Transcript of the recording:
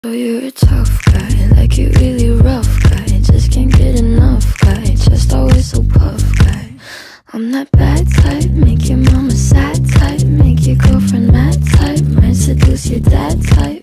So you're a tough guy, like you really rough guy. Just can't get enough guy, just always so puff guy. I'm that bad type, make your mama sad type, make your girlfriend mad type, might seduce your dad type.